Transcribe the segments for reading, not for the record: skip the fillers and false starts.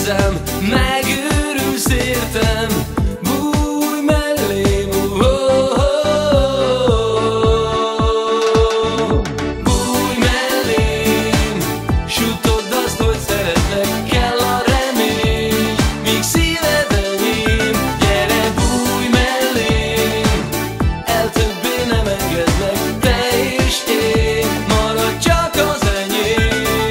érzem, megőrülsz értem. Bújj mellém, bújj mellém, s utodd azt, hogy szeretlek, kell a remény, míg szíved enyém. Gyere, bújj mellém, el többé nem engedlek, te és én, maradj csak az enyém.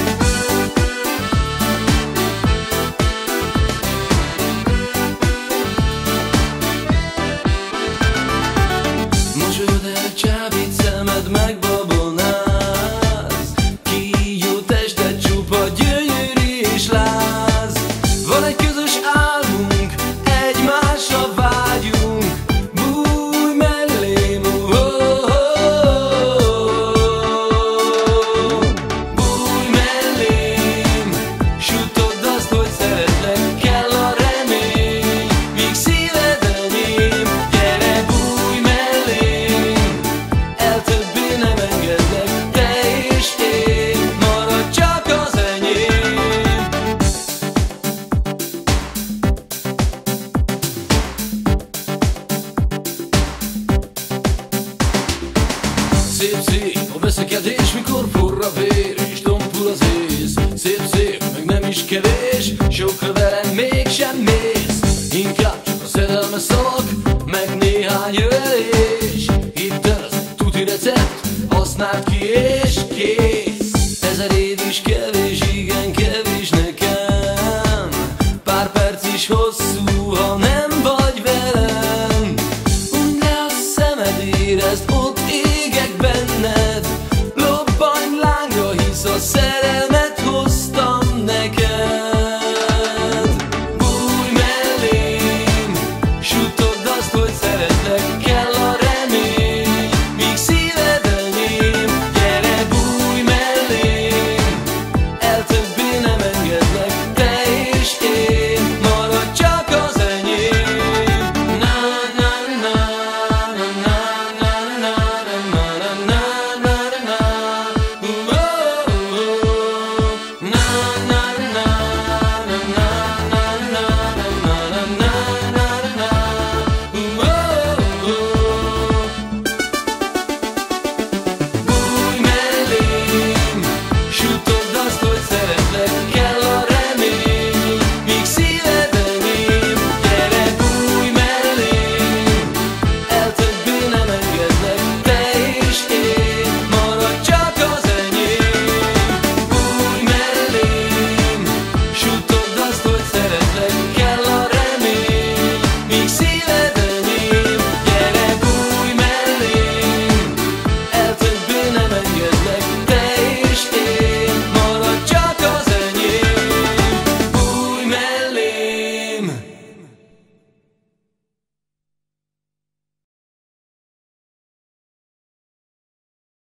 Mosolyod elcsábít, szemed megbabonázz, kígyó tested csupa gyönyörű és láz. Van egy közös álmunk, egymásra vágyunk, bújj mellém, bújj mellém, s utodd azt, hogy szeretlek, kell a remény, míg szíved enyém. Gyere, bújj mellém, el többé nem engedlek, te és én, maradj csak az enyém. Szép-szép a veszekedés, mikor forr a vér és tompul az ész. Szép-szép, meg nem is kevés, sokra